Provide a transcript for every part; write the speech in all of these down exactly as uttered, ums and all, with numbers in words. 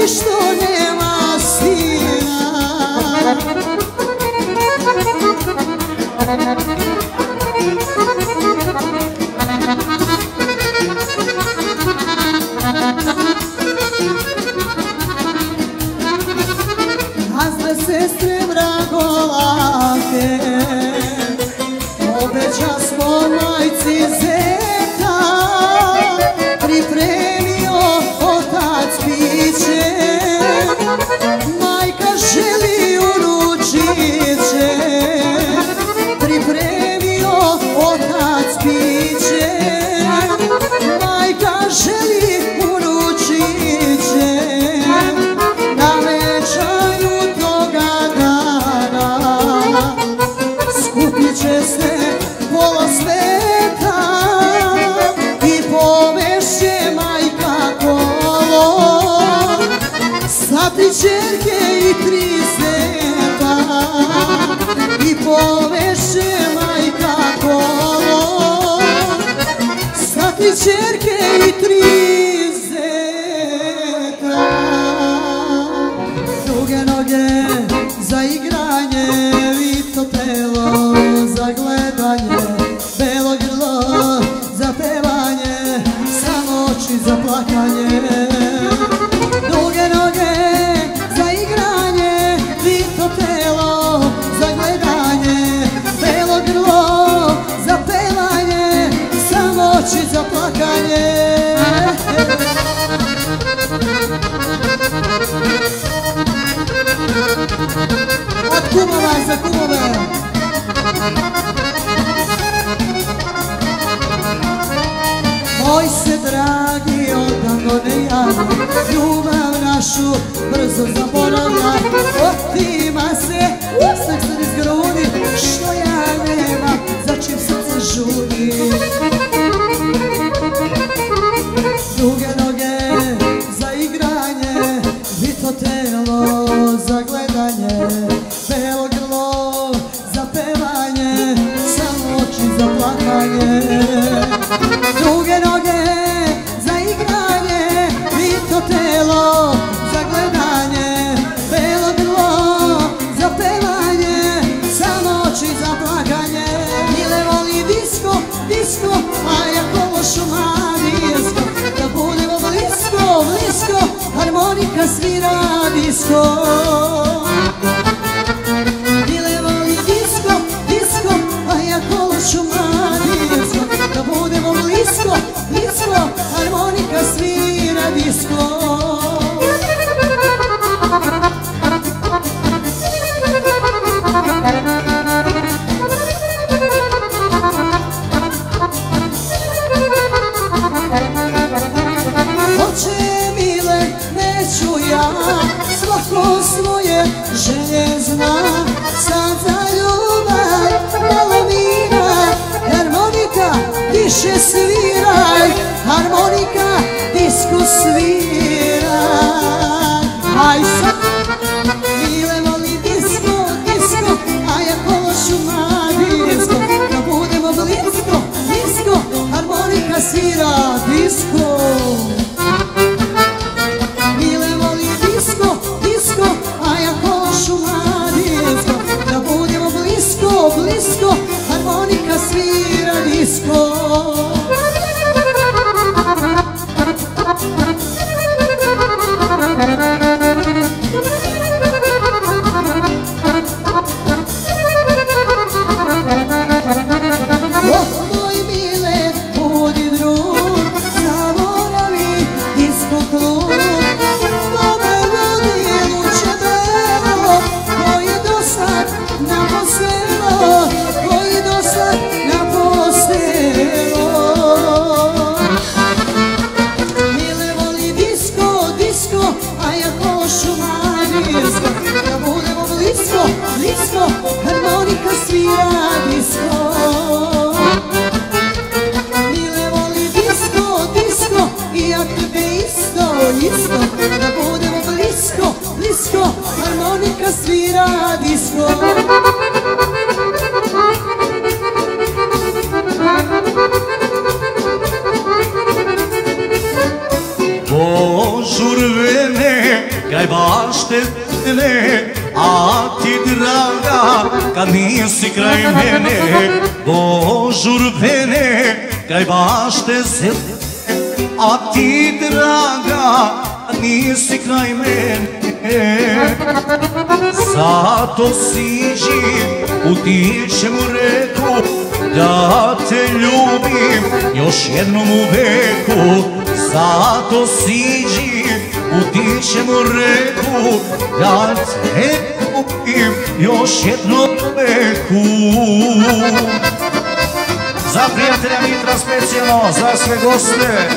što nema sina. Nazve sestre vragolake, obeća smo majci zeta, pripremio otac piće, majka želi uručiće, pripremio otac piće, majka želi uručiće, na večanju toga dana skupit će se pola sveta i povešće majka kolo sa tri ćerke i tri zeta, i povešće majka kolo sa tri ćerke i tri zeta. Duge noge za igranje, vito telo za gledanje, belo grlo za pevanje, samo oči za plakanje. Duge noge za igranje, vito telo za gledanje, belo grlo za pevanje, samo oči za plakanje. Od kumova za kumove. Moj se dragi odavno ne javi, ljubav našu brzo zaboravlja, otima se ustak se iz grudi, što ja nemam, za čim srce žudi. Duge noge za igranje, vito telo za gledanje, belo grlo za pevanje, samo oči za plakanje. Duge noge za igranje, vito telo za gledanje, belo grlo za pevanje, samo oči za plakanje. Mile voli disko, disko, a ja kološu mladijsko, da budemo blisko, blisko, harmonika svira disko. Mile voli disko, disko, a ja kološu mladijsko, da budemo blisko, blisko, harmonika svira disko. Hoće mile, neću ja, svako svoje želje zna, sad za ljubav balavina, harmonika više sviraj, harmonika disko svira. Aj sad, mile voli disko, disko, a ja kološu mladijsko, da budemo blisko, blisko, harmonika svira disko. Mile voli disko, disko, a ja kološu mladijsko, da budemo blisko, blisko, harmonika svira disko. Moj mile, budi drug, zaboravi disko klub, dobre vodi luče belo, koji dosad naposelo, koji dosad naposelo. Mile voli disko, disko, a ja kološu mladijsko, da budemo blisko, blisko, harmonika svira disko. Mile voli disko, disko, i ja tebe isto, isto, da budemo blisko, blisko, harmonika svira disko. Požurvene kraj bašte mene, a ti draga kad nisi kraj mene, božur vene, kraj bašte zelene, a ti draga kad nisi kraj mene. Zato siđi, utičem u reku, da te ljubim još jednom u veku. Zato siđi, utičem u reku, da te ljubim još jednom u veku. Za prijatelja Mitra specijalno, za sve goste.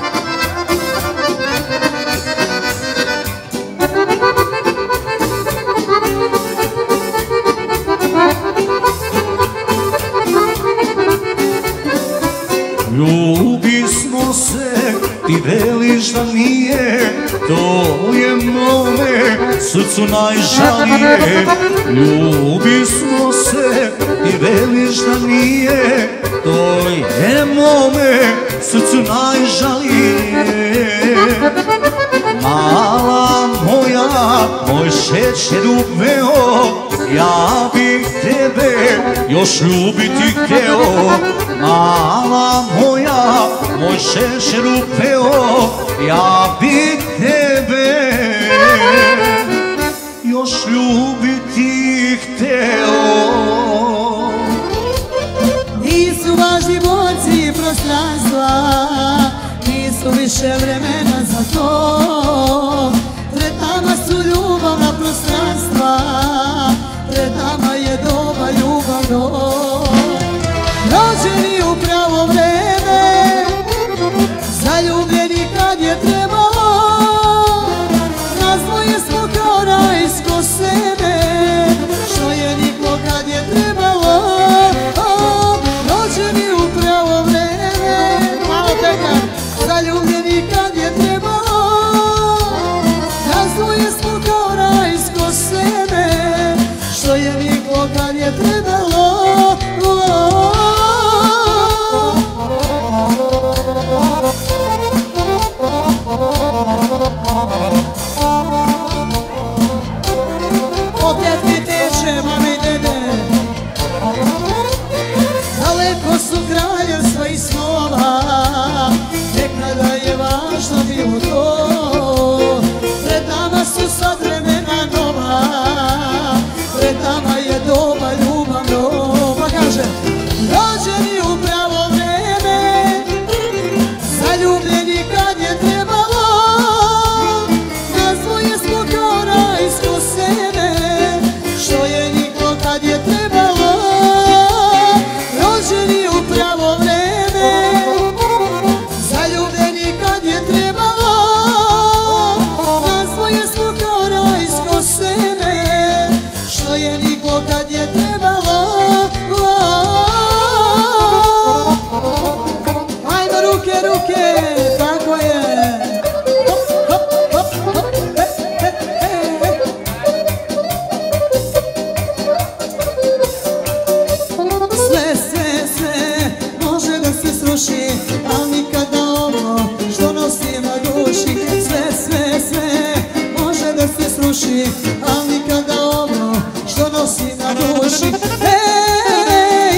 Ljubismo se, ti veliš da nije, to je mome srcu najžalije. Ljubismo se, ti veliš da nije, to je mome srcu najžalije. Mala moja, moj šećer upeo, ja bih tebe još ljubiti hteo. Mala moja, moj šećer upeo, ja bih tebe još ljubiti hteo. Nisu važni boci i prostranstva, nisu više vremena za to. Pred nama su ljubavna prostranstva, pred nama je doba ljubavno. Rođeni u pravo vreme, zaljubljeni kad je trebalo, razdvoje smo kao rajsko seme, što je niklo kad je trebalo. Rođeni u pravo vreme, malo teka, zaljubljeni kad je trebalo, razdvoje smo kao rajsko seme, što je niklo kad je trebalo. Opet mi teče, mami dede, daleko su kraljevstva i snova, nekada je važno bilo to. Pred nama su sad vremena nova, pred nama je doba ljubavno. Pa kaže, rođeni u pravo vreme, zaljubljeni kad je trebalo, razdvoje smo kao rajsko seme, što je niklo kad je trebalo. Rođeni u pravo vreme, zaljubljeni kad je trebalo, razdvoje smo kao rajsko seme, što je niklo kad je trebalo. Ajmo ruke, ruke, tako je. Sve, sve, sve može da se sruši, ali nikada ovo što nosim na duši. Sve, sve, sve može da se sruši, ali nikada ovo što nosim na duši. Hej,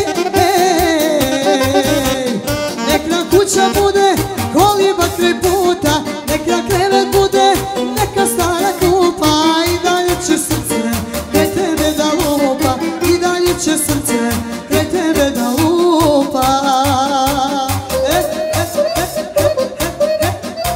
hej, nek nam kuća bude koliba kraj puta, nek nam krevet bude neka stara klupa. I dalje će srce kraj tebe da lupa, i dalje će srce kraj tebe da lupa. E, e, e, e, e,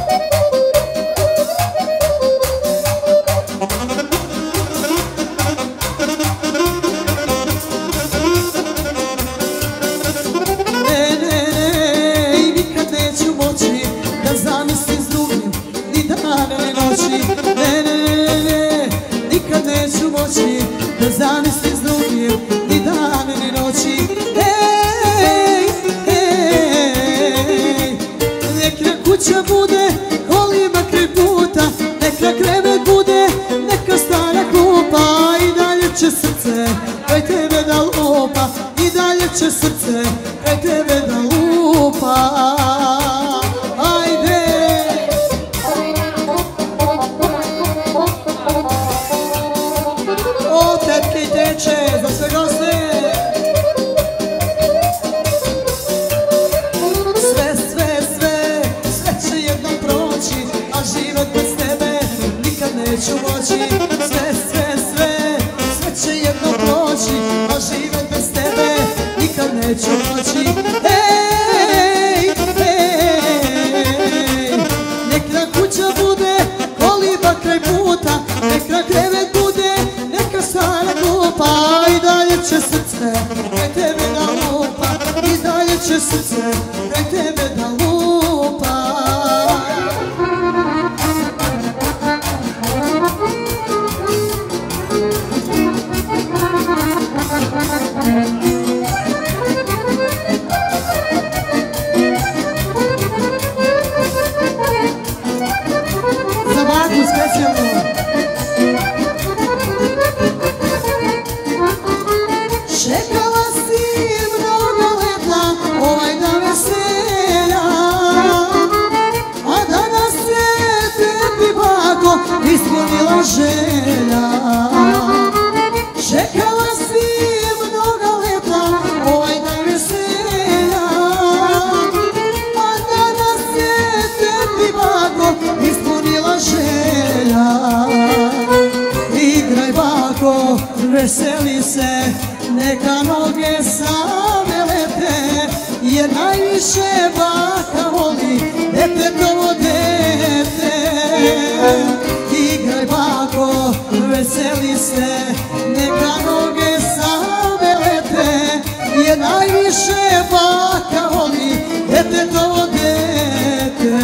e. Ne, ne, ne, nikad neću moći da zamislim s drugim ni dane ni noći. Ne, ne, ne, ne, nikad neću moći da zamislim s drugim ni dane ni noći. Ej, ej, nek na kuća bude koliba kraj puta, nek na krevet bude neka stara klupa. I dalje će srce kraj tebe da lupa, i dalje će srce kraj tebe da lupa. Ajde. neću moći, sve, sve, sve, sve će jedno proći, a živjet bez tebe nikad neću moći. Ej, ej, nek na kuća bude koliba kraj puta, nek na krevet bude neka stara klupa, i dalje će srce kraj tebe da lupa, i dalje će srce kraj tebe da lupa. Za baku specijalno. Čekala si mnogo leta ovaj dan veselja, a danas se tebi bako ispunila želja. Čekala si mnogo leta ovaj dan veselja, a danas se tebi bako ispunila želja. Igraj bako, veseli se, neka noge same lete, jer najviše baka voli detetovo dete. Igraj bako, veseli se, neka noge same lete, jer najviše baka voli detetovo dete.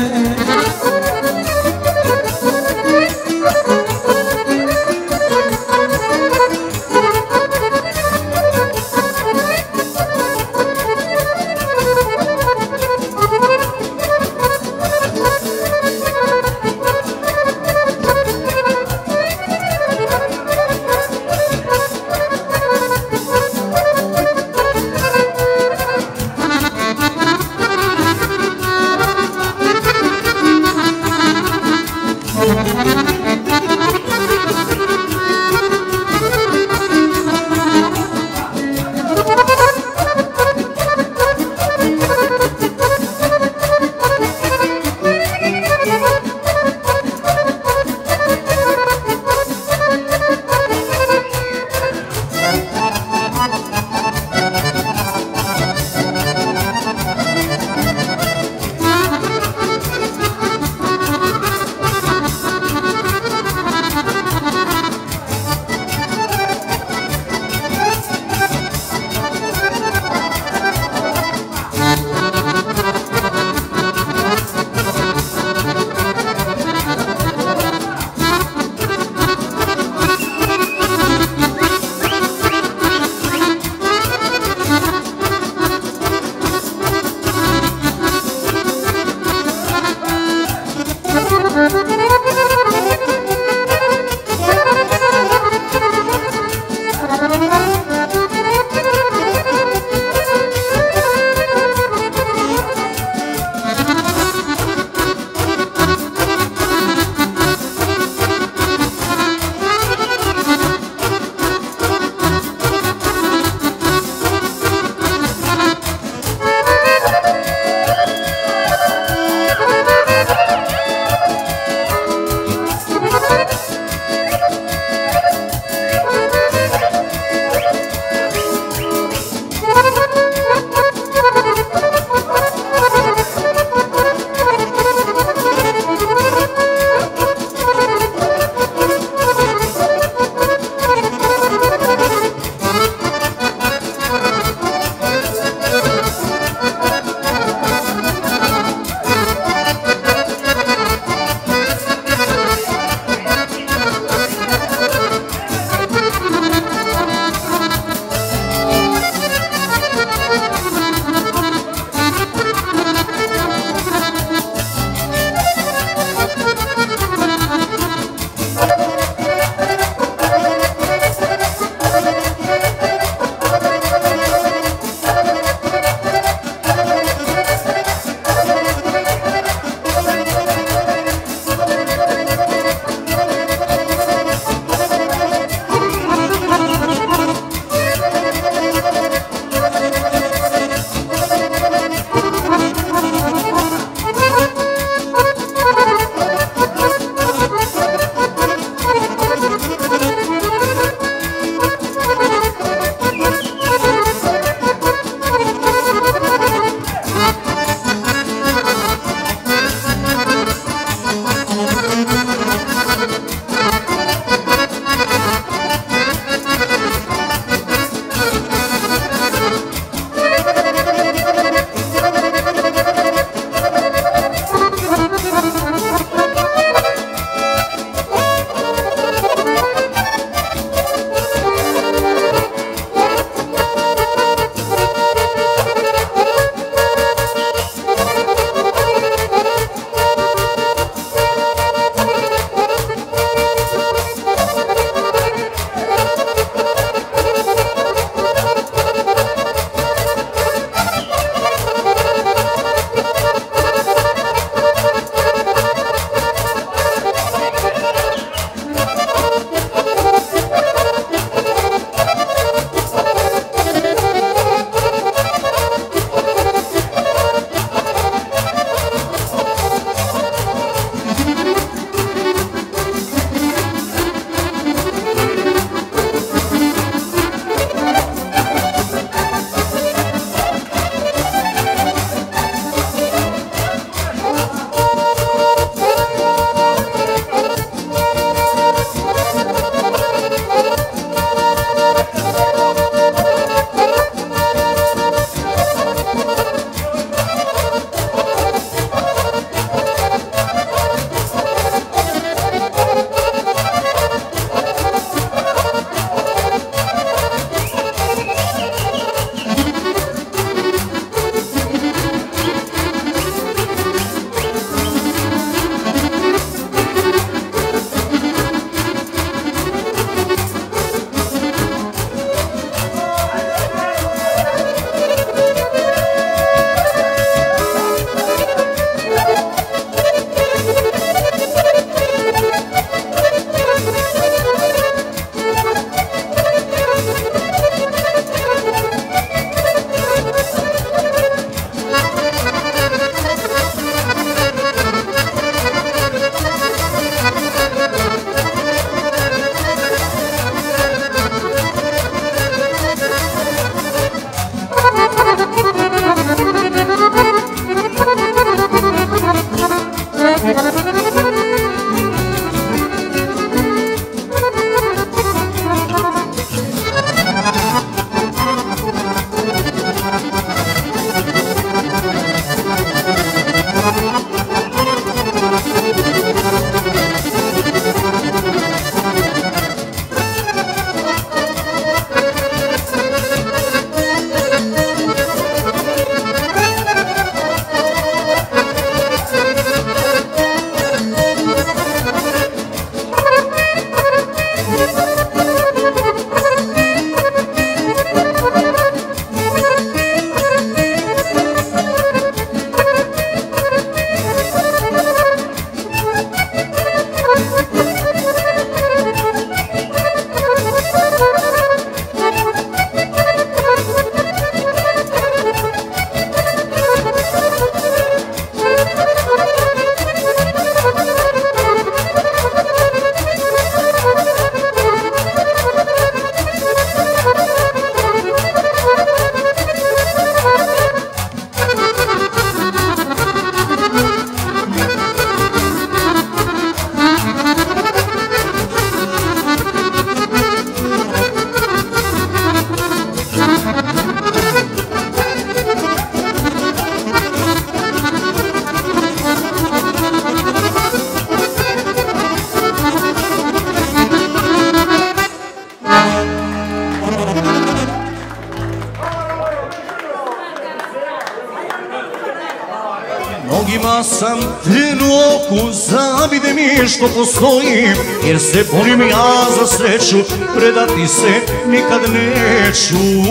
Očima sam trenu oku, zavide mi što postojim, jer se borim ja za sreću, predati se nikad neću.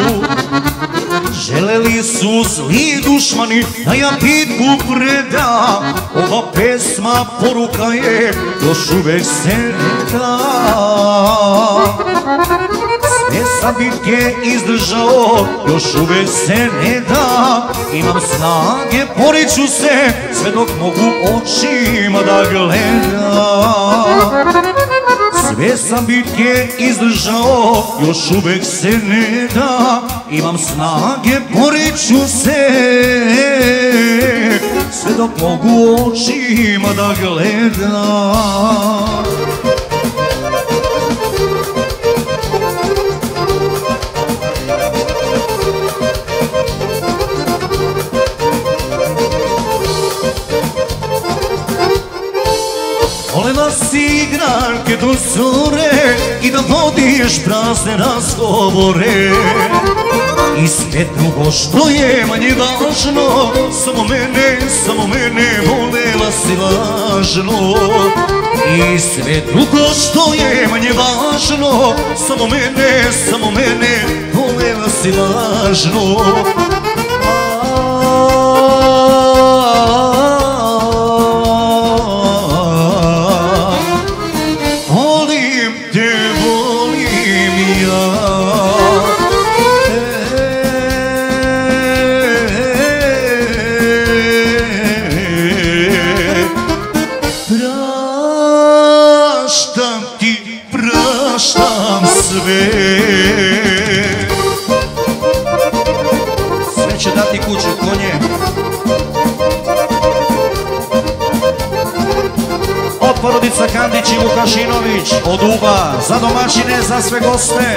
Želeli su zli dušmani da ja bitku predam, ova pesma poruka je, još uvek se ne da. Sve sam bitke izdržao, još uvek se ne da. Imam snage, borit ću se, sve dok mogu očima da gledam. Sve sam bitke izdržao, još uvek se ne da. Imam snage, borit ću se, sve dok mogu očima da gledam. Volela si igranke do zore i da vodiš prazne razgovore. I sve drugo što je manje važno, samo mene, samo mene volela si lažno. I sve drugo što je manje važno, samo mene, samo mene volela si lažno. Sve će dati kuću konje. Od porodica Kandić i Vukašinović, od Uba, za domaćine, za sve goste.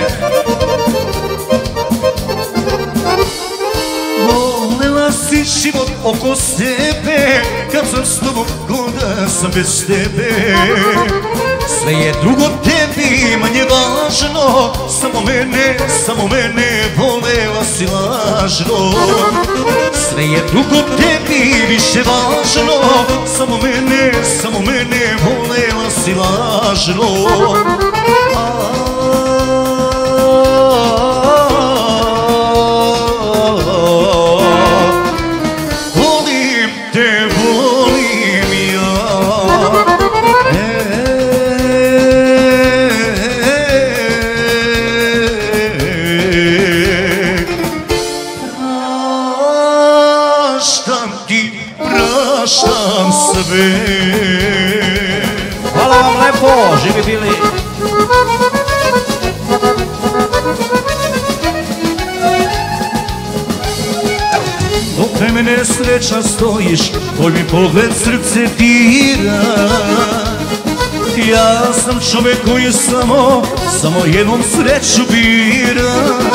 Volela si život oko sebe, kad sam s tobom goda sam bez tebe. Sve je drugo tebi manje važno, samo mene, samo mene volela si lažno. Sve je drugo tebi više važno, samo mene, samo mene volela si lažno. Volim te, volim ja. Praštam sve. Hvala vam lepo, živi bili. Dok kraj mene sreća stojiš, tvoj mi pogled srce dira. Ja sam čovek koji samo, samo jednom sreću bira.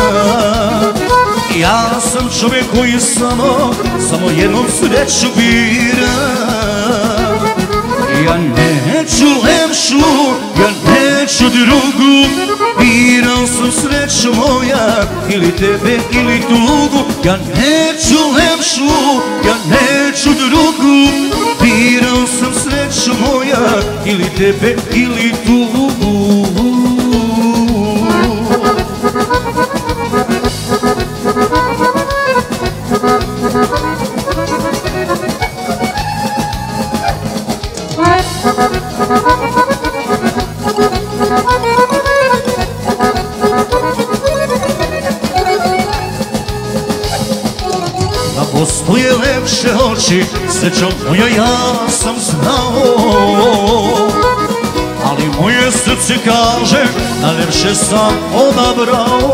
Ja sam čovjek koji samo, samo jednom sreću bira. Ja neću lepšu, ja neću drugu, birao sam sreću moja, ili tebe ili tugu. Ja neću lepšu, ja neću drugu, birao sam sreću moja, ili tebe ili tugu. Da postoje lepše oči, srećo moja ja sam znao. Ali moje srce kaže, najlepše sam odabrao.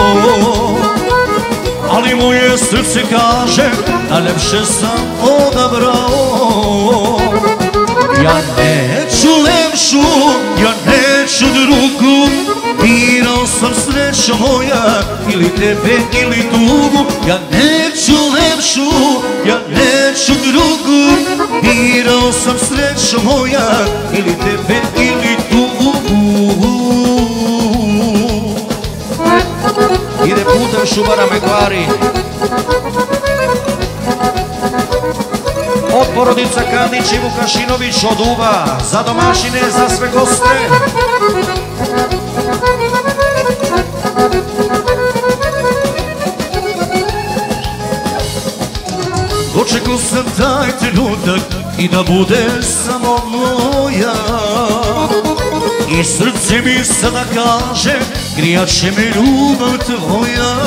Ali moje srce kaže, najlepše sam odabrao. Ja neću lepšu, ja neću drugu, birao sam srećo moja, ili tebe ili tugu. Ja neću lepšu, ja neću drugu, birao sam srećo moja, ili tebe ili tugu. Ide putem Šubara Megvari. Od porodica Kandić i Vukašinović od Uba, za domaćine, za sve goste. Dočekao sam taj trenutak i da bude samo moja, i srce mi sada kaže, grijat će me ljubav tvoja.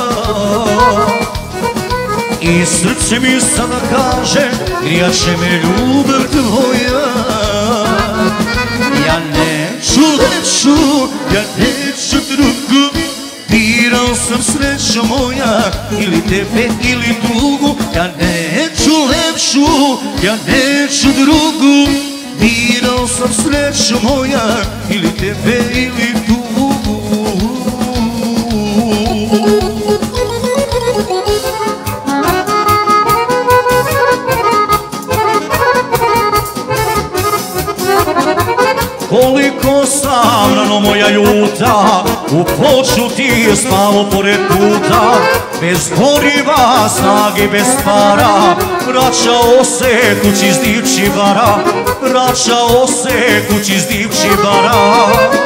I srce mi sada kaže, grijat će me ljubav tvoja. Ja neću, neću, ja neću drugu, birao sam srećo moja, ili tebe ili drugu. Ja neću lepšu, ja neću drugu, birao sam srećo moja, ili tebe ili drugu. Koliko sam rano moja ljuta, u ploču ti je spavo pored puta. Bez goriva, snage, bez para, vraćao se kući s divčibara, vraćao se kući s divčibara.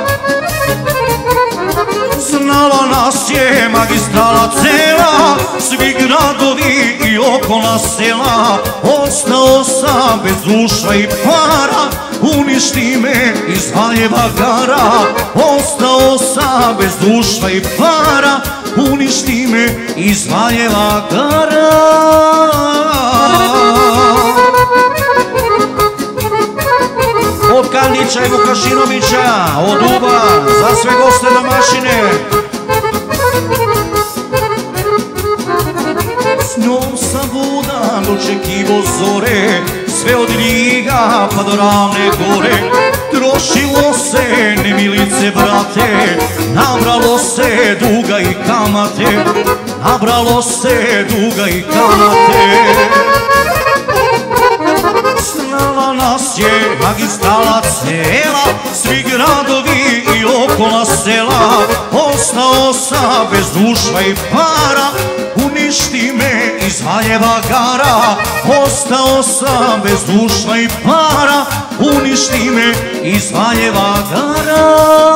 Znala nas je magistrala cela, svi gradovi i okolna sela. Ostao sam bez duša i para, uništi me iz Valjeva gara. Ostao sam bez duša i para, uništi me iz Valjeva gara. Od Kandića i Vukašinovića, od Uba, za sve goste domaćine. S njom sam budan dočekivo zore, sve od Ljiga pa do Ravne gore. Trošilo se nemilice brate, nabralo se duga i kamate, nabralo se duga i kamate. Znala nas je magistrala cela, svi gradovi i okolna sela. Ostao sam bez duša i para, uništi me iz Valjeva gara. Ostao sam bez duša i para, uništi me iz Valjeva gara.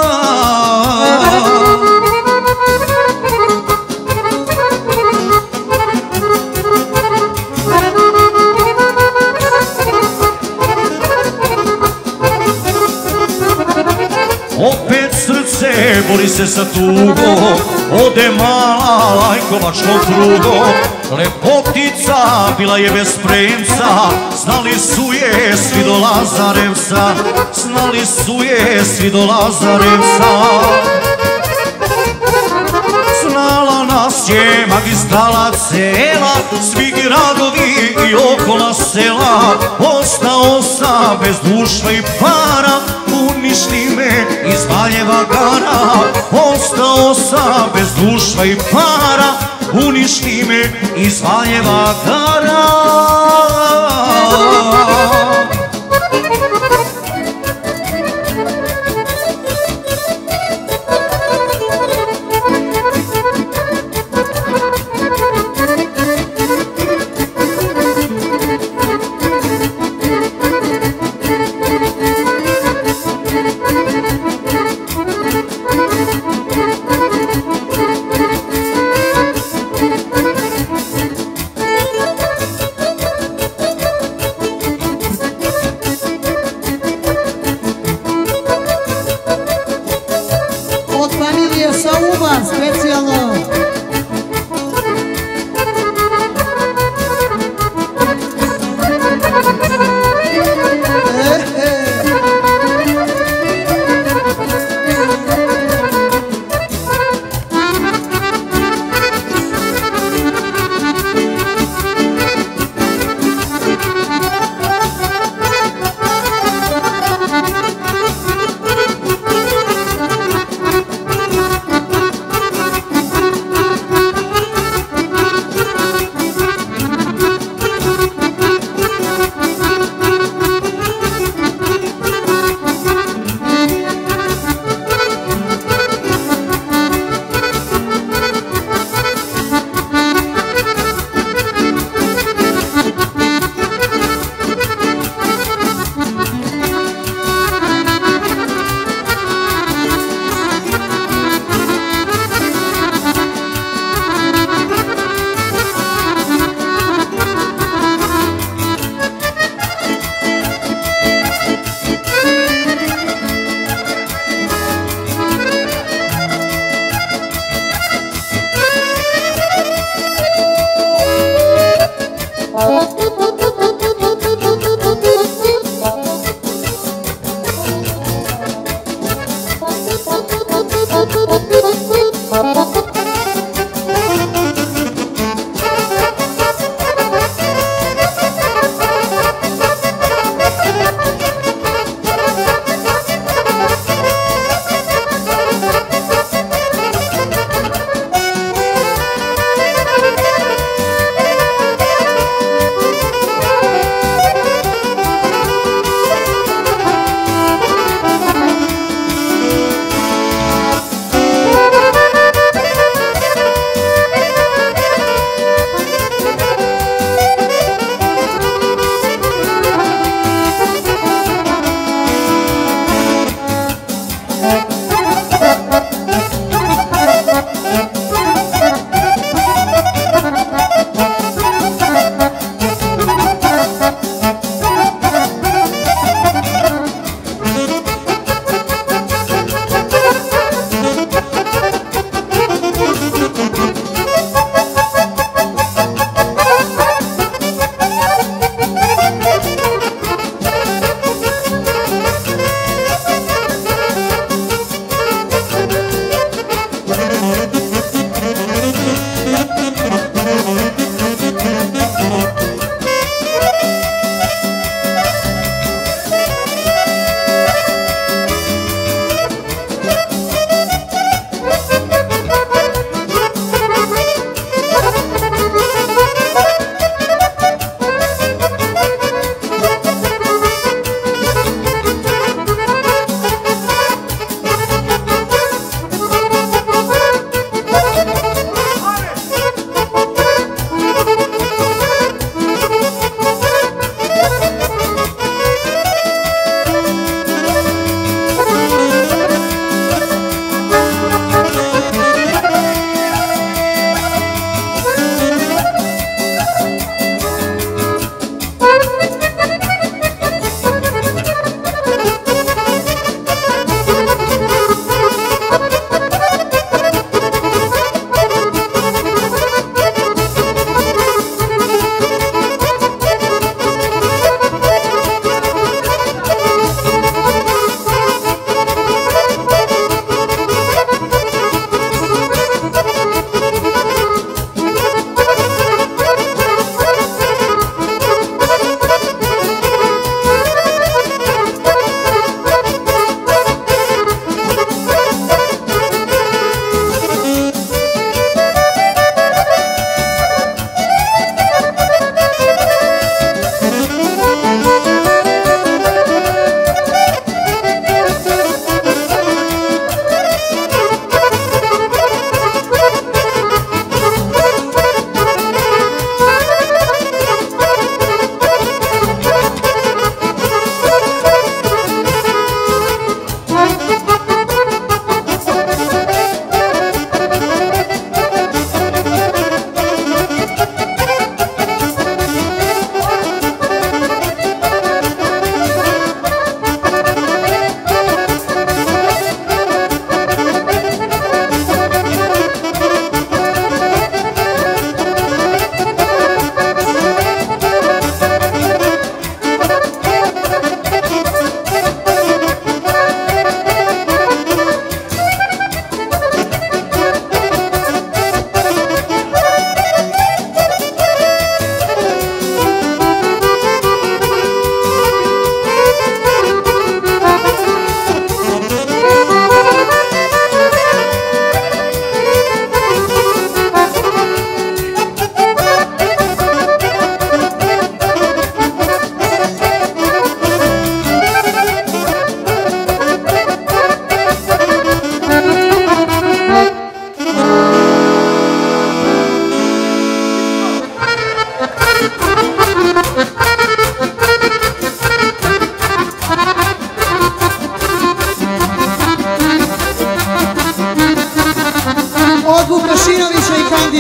Opet srce bori se sa tugom, ode mala lajkovačkom prugom. Lepotica bila je bez premca, znali su je svi do Lazarevca, znali su je svi do Lazarevca. Znala nas je magistrala cela, svi gradovi i okolna sela. Ostao sam bez duša i para, uništi me iz Valjeva gara. Ostao sam bez duša i para, uništi me iz Valjeva gara.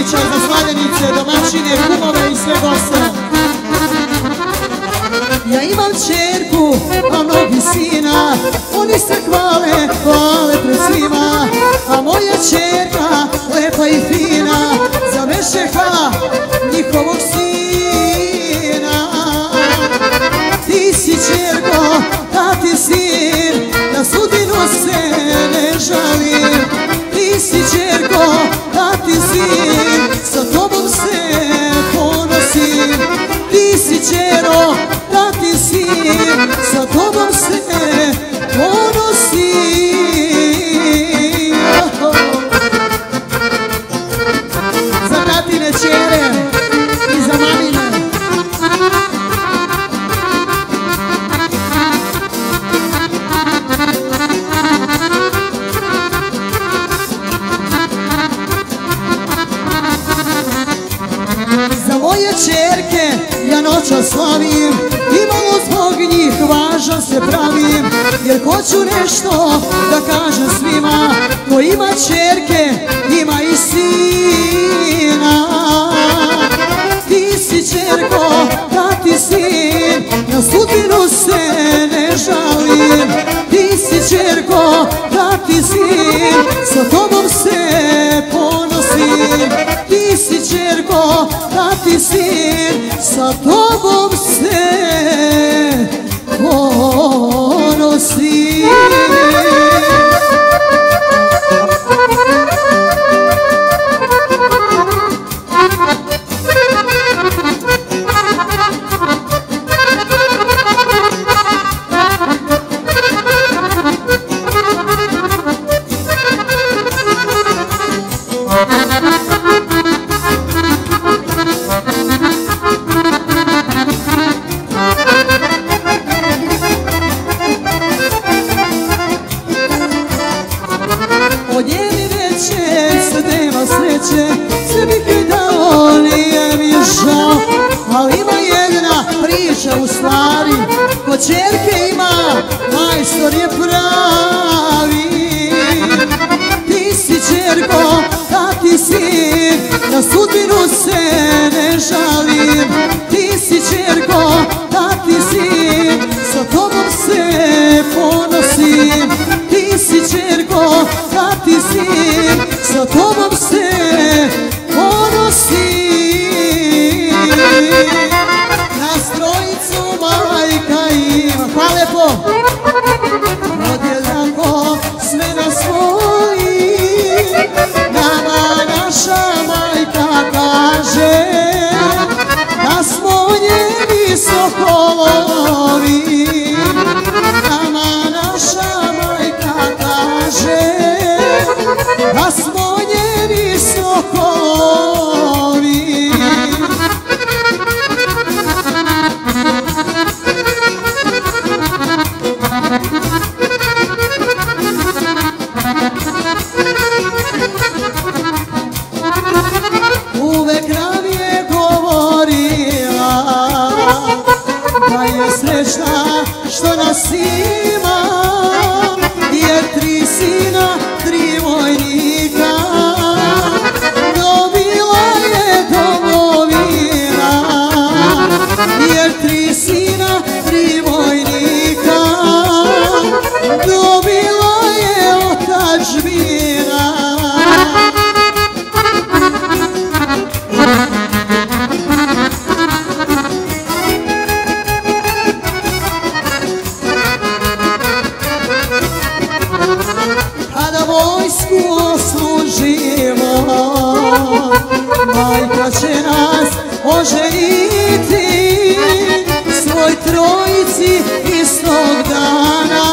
priča za slavljenice, domaćine, kumove i sve goste. Ja imam čerku, a mnogi sina, oni se hvale, hvale pred svima. A moja čerka, lepa i fina, zavešeha njihovog sina. Ti si čerko, tati sin, na sudbinu se ne žalim. Ti si čerko, tati sin, sa tobom se ponosim. Ti si čero, tati sin, sa tobom se ponosim. Za tatine čere i za mamine. Za moje čerke ja noćas slavim, imalo zbog njih važan se pravim. Jer hoću nešto da kažem svima, ko ima čerke ima i sina. Ti si čerko, tati sin, na sudbinu se ne žalim. Ti si čerko, tati sin, sa tobom se ponosim. Ti si čerko, tati sin, sa tobom se ponosim. Od njeni veće se nema sreće, sve bih joj dao, nije mi žao. Ali ima jedna priča u stvari, ko čerke ima, majstor je pravi. Ti si čerko, tati sin, na sudbinu se ne žalim. Ti si čerko, tati sin, sa tobom se ponosim. Ti si čerko, tati sin, sa tobom se ponosim. Nas trojicu majka ima, hvala lepo. Podjednako sve na svoji, nama naša majka kaže da smo njeni sokolovi. Nama naša majka kaže da smo njeni sokolovi. Uvek nam je govorila da je srećna što nas ima, jer tri sina, tri vojnika, dobila je domovina. Jer tri sina, tri vojnika, dobila je otadžbina. Kada vojsku oslužimo, majka će nas oženiti svoj trojici istog dana.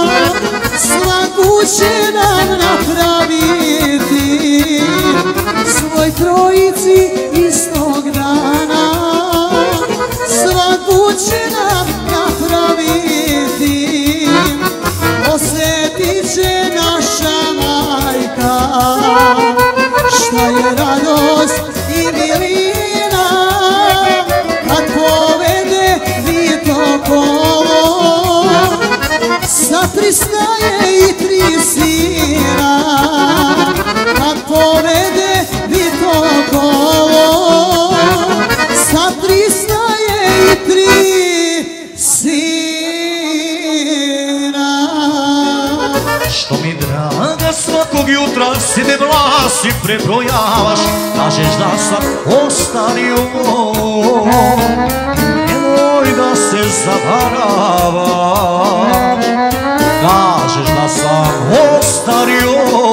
Svaku će nam napraviti svoj trojici istog dana. Svaku će nam napraviti, osjetit će naša majka šta je radost i milina kad povede vito kolo. Sa tri snaje i tri sina kad povede vito kolo. Što mi draga svakog jutra si me vlasi prebrojavaš, kažeš da sam ostario. Nemoj da se zavaravaš, kažeš da sam ostario.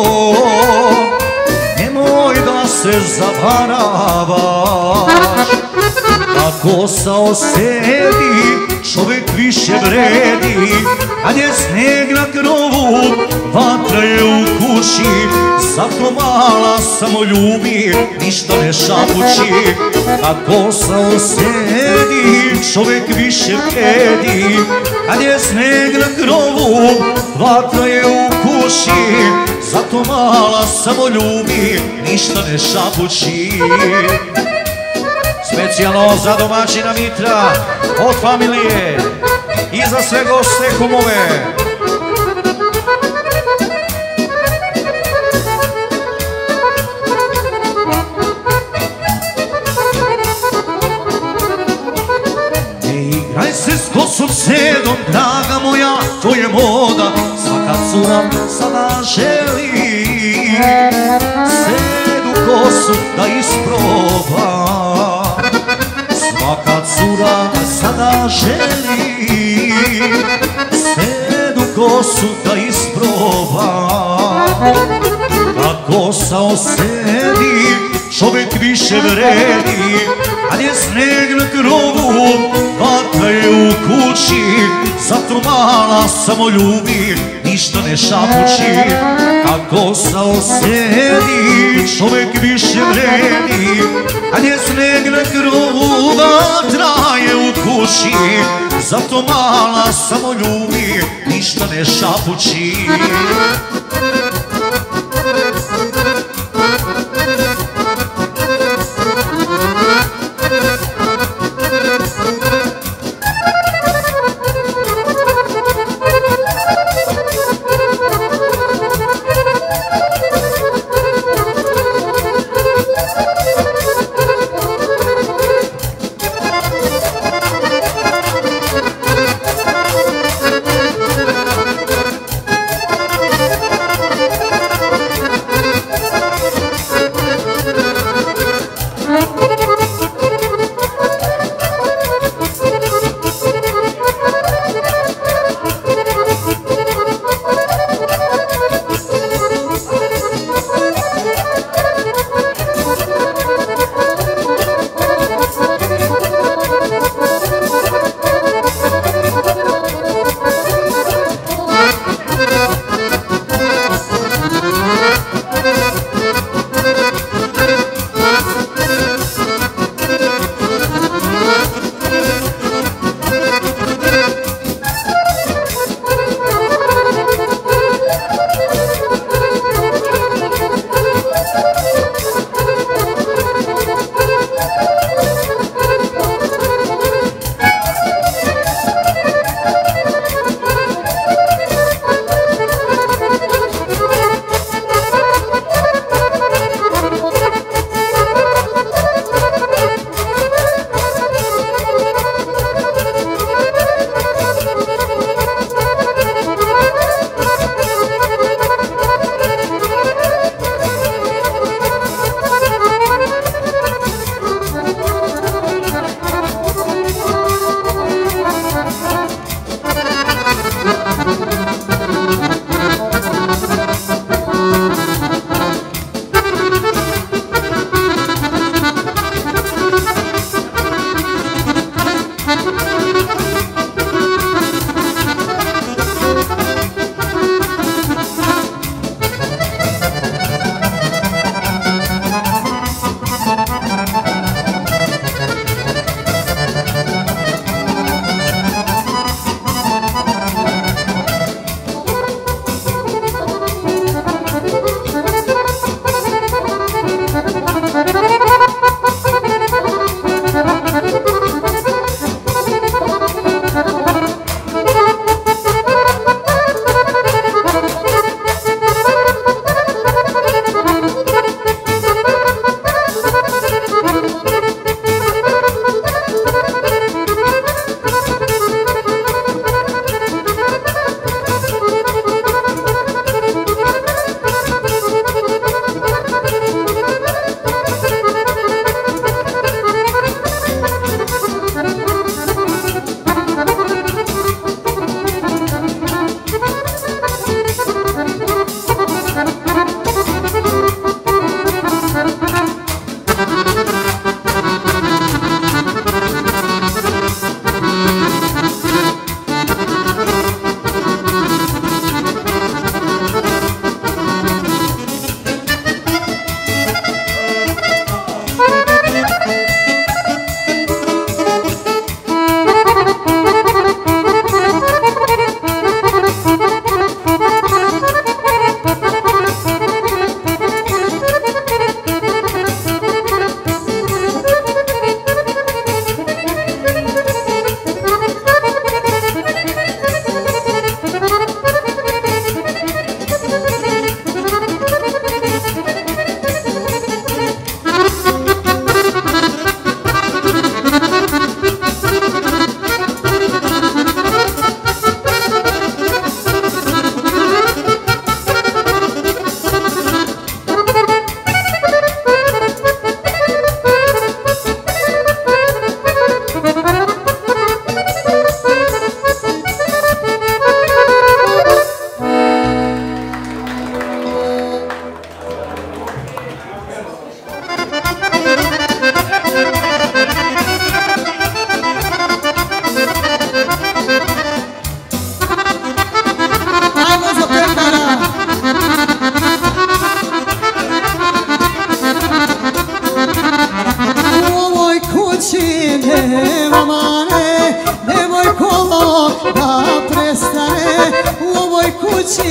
Nemoj da se zavaravaš, kako se osjeti čovjek više vredi. Kad je sneg na krovu, vatra je u kući, zato mala samo ljubi, ništa ne šapući. Kako se osjeti čovjek više vredi. Kad je sneg na krovu, vatra je u kući, zato mala samo ljubi, ništa ne šapući. Specijalno za domaćina Mitra, od familije i za sve goste kumove. Ne igraj se s kosom sedom, draga moja, to je moda. Svaka cura sada želi sedu kosu da isproba. Svaka cura sada želi sedu kosu da isproba. Kako se osjeti čovjek više vredi. Kad je sneg na krovu, vatra je u kući, zato mala samo ljubi, ništa ne šapući. Kako se osjeti čovjek više vredi. Kad je sneg na krovu, vatra je u kući, zato mala samo ljubi, ništa ne šapući.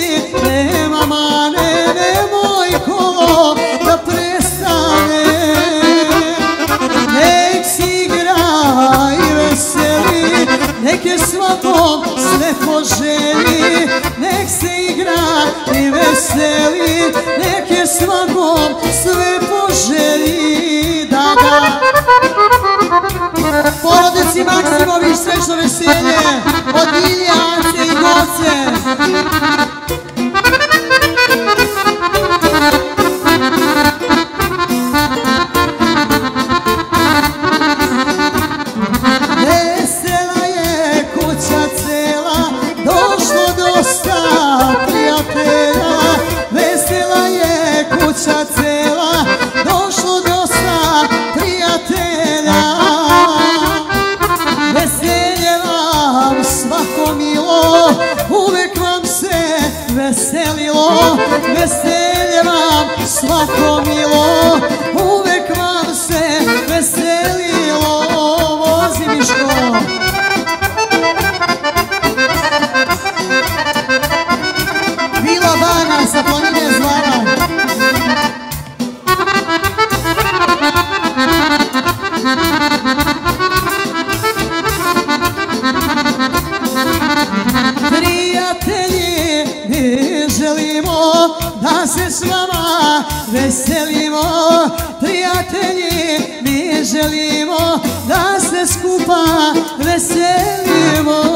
nema mane, nemoj kolo da prestane. Nek si igra i veseli, nek je svakom sve poželi. Nek se igra i veseli, nek je svakom sve poželi. Da, da. Porodici Maksimović srećno veselje od Ilije, Ance i Goce. Vesela je kuća cela, došlo dosta prijatelja. Vesela je kuća cela, došlo dosta prijatelja. Veselje vam svako milo, uvek vam se veselilo. Veselje vam svako milo, uvek vam se veselilo. Vozi Miško. Vila Bana sa planine Zvara. Prijatelji, mi želimo da se s vama veselimo. Prijatelji, mi želimo da se skupa veselimo.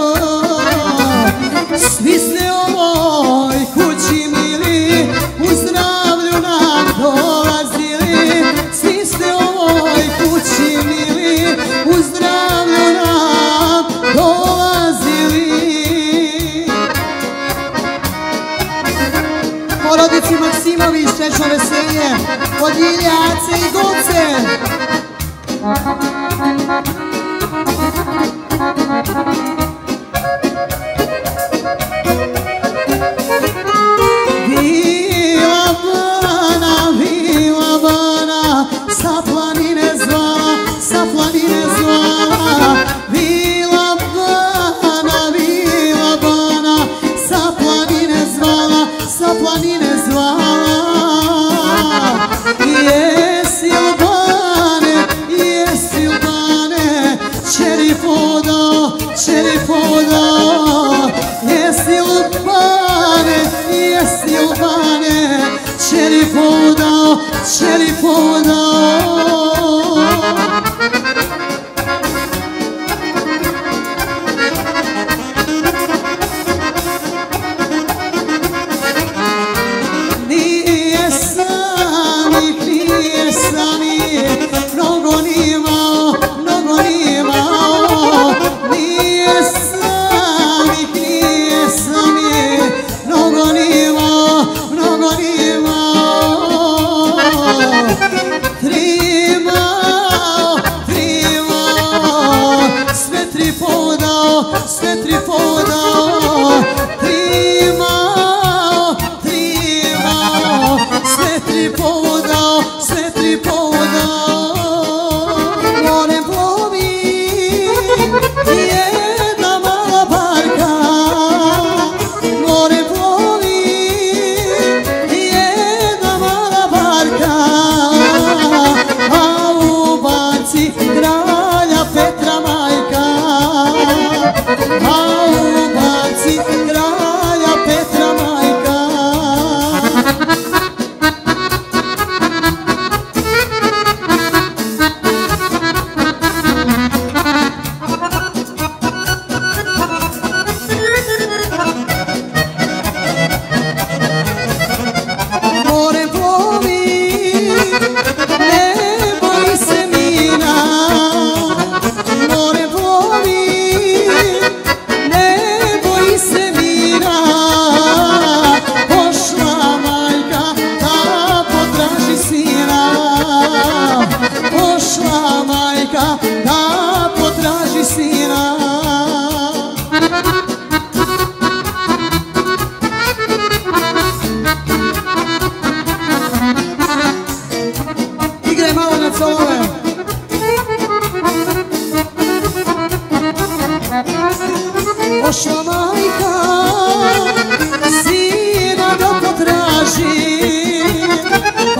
Svi ste ovoj kući mili, u zdravlju nam dolazili. Svi ste ovoj kući mili, u zdravlju nam dolazili. Porodici Maksimović srećno veselje od Ilije, Ance i Goce. Vila Bana, Vila Bana, sa planine zvala, sa planine zvala. Vila Bana, Vila Bana, sa planine zvala, sa planine zvala. Jesi li Bane, jesi li Bane, Čerifodo, Čerifodo. Jesi li Bane, jesi li Bane, Čerifodo, Čerifodo.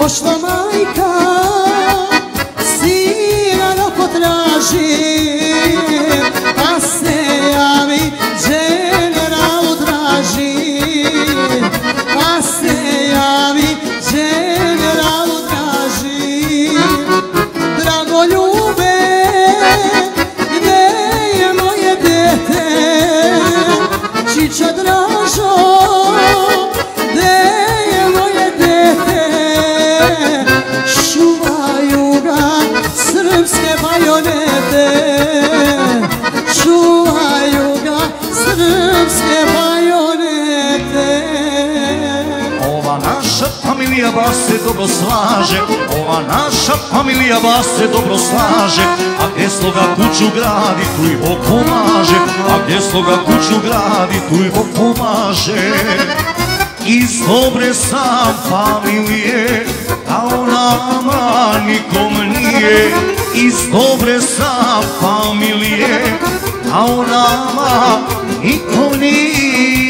Došla majka, sina da potraži, pa se javi generalu traži, pa se javi generalu traži. Drago ljube, gde je moje dete, čiča Dražo, gde je moje dete, čuvaju ga srpske bajonete, čuvaju ga srpske bajonete. Ova naša familija vas se dobro slaže, ova naša familija vas se dobro slaže, a gdje sloga kuću gradi, tu i Bog pomaže, a gdje sloga kuću gradi, tu i Bog pomaže. Iz dobre sam familije, kao nama nikom nije, iz dobre sam familije, kao nama nikom nije.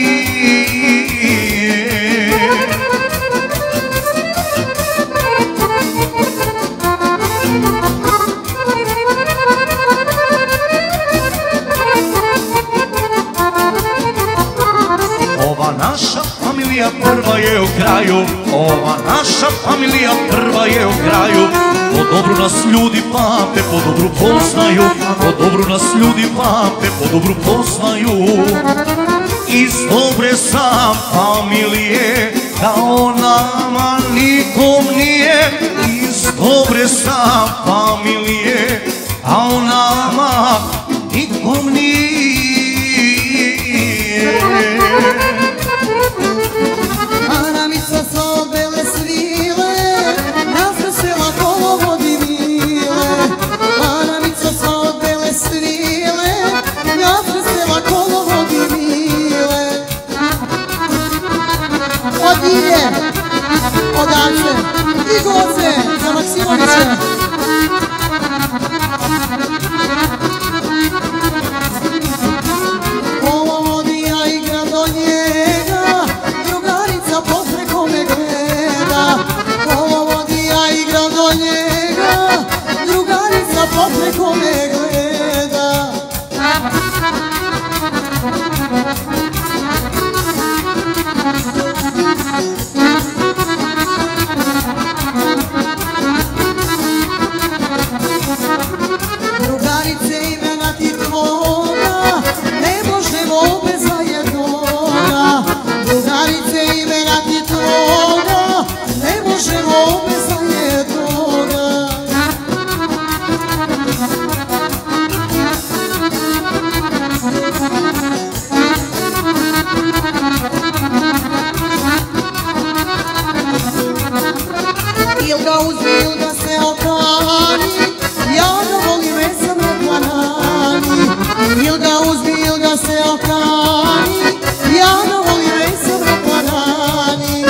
Ova naša familija prva je u kraju, ova naša familija prva je u kraju. Po dobru nas ljudi pamte, po dobru poznaju, po dobru nas ljudi pamte, po dobru poznaju. Iz dobre sam familije, kao nama nikom nije, iz dobre sam familije, kao nama nikom nije. Aramica sa od bele svile, nas vesela kolovodi mile. Aramica sa od bele svile, nas vesela kolovodi mile. Od Ilje, od Ace i Goce za Maksimovića. Kolovodija igra do njega, drugarica popreko me gleda. Kolovodija igra do njega, drugarica popreko me gleda. Drugarice imena ti tvoga, ne možemo bez zajednoga. Drugarice imena ti tvoga, ne možemo bez zajednoga. Ilga uzmi, Ilga se okani, ja ga volim, već sam rekla nani. Ilga uzmi, Ilga se okani, ja ga volim, već sam rekla nani.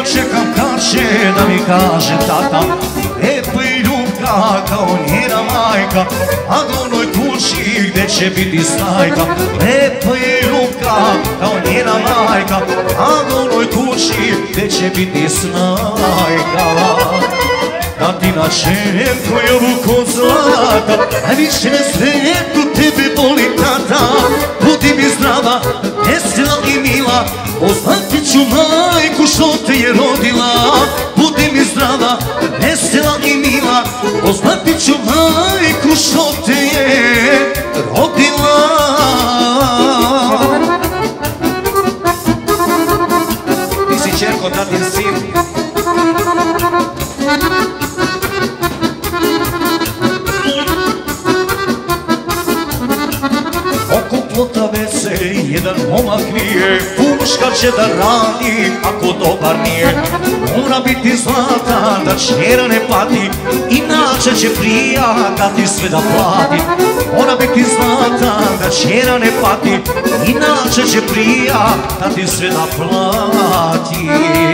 jedva čekam kad će da mi kaže tata. Lepa i ljubka kao njena majka, a do onoj kući gde će biti snajka. Lepa i ljubka kao njena majka, a do onoj kući gde će biti snajka. Tatina čerko je obuko zlata, najviše na svetu tebe voli tata. Budi mi zdrava, vesela i mila, poznati ću majku što te je rodila. Budi mi zdrava, vesela i mila, poznati ću majku što te je rodila. Ti si čerko, tatin sin. Oko plota vese jedan momak nije, puška će da radi ako dobar nije. Mora biti zlata da čera ne pati, inače će prija da ti sve da plati. Mora biti zlata da čera ne pati, inače će prija da ti sve da plati.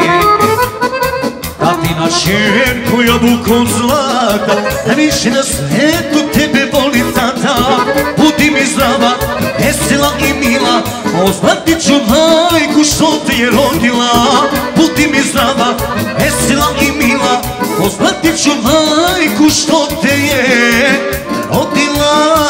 Tatina čerko jabuko zlata, najviše na svetu tebe voli tata. Budi mi zdrava, vesela i mila, poznati ću majku što te je rodila. Budi mi zdrava, vesela i mila, poznati ću majku što te je rodila.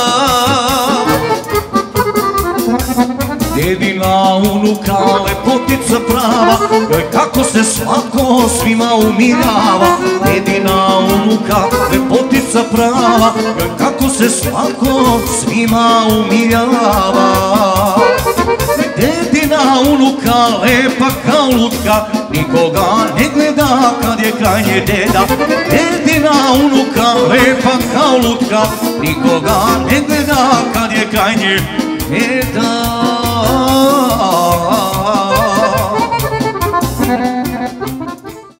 Dedina unuka, lepotica prava, joj kako se svako svima umiljava. Dedina unuka, lepotica prava, joj kako se svako svima umiljava. Dedina unuka, lepa kao lutka, nikoga ne gleda kad je kraj nje deda. Dedina unuka, lepa kao lutka, nikoga ne gleda kad je kraj nje deda.